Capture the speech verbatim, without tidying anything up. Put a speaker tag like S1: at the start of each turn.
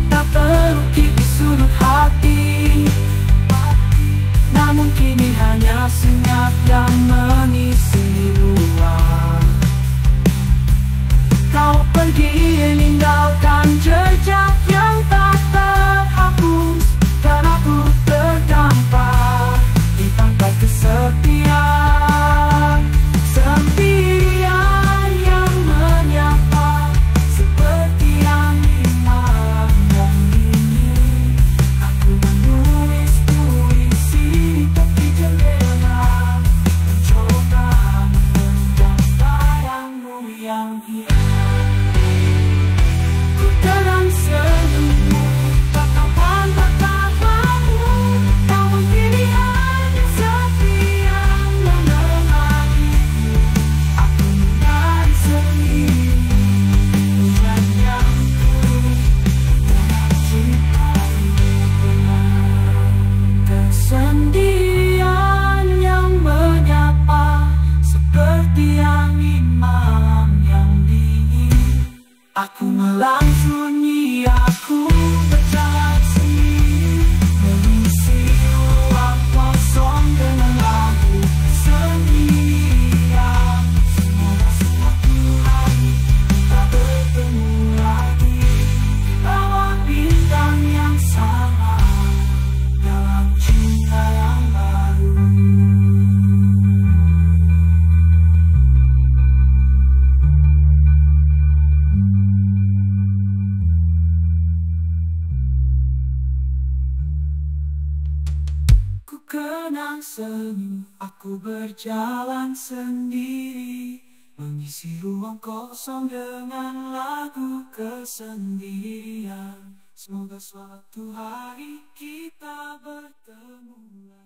S1: tak terukir di sudut hati. Namun kini hanya senyap yang mengisi ruang. Kau pergi meninggalkan jejak yang tak terhapus, dan aku terdampar di pantai kesepian. Sendirian yang menyapa, seperti angin malam yang dingin. Aku menulis puisi di tepi jendela, mencoba memendam bayangmu yang hilang. Ku tenang senyummu, tatapan tatapanmu, namun kini hanya sepi yang menemaniku. Aku menari sendiri dengan yang ku cintai benar. Kesendirian yang menyapa, seperti angin malam yang dingin. Aku melang sunyi, aku berjalan sendiri, mengisi ruang kosong dengan lagu sendirian. Semoga suatu hari kita bertemu lagi, bawa bintang yang sama dalam cinta yang baru. Ku kenang senyum, aku berjalan sendiri, mengisi ruang kosong dengan lagu kesendirian. Semoga suatu hari kita bertemu lagi.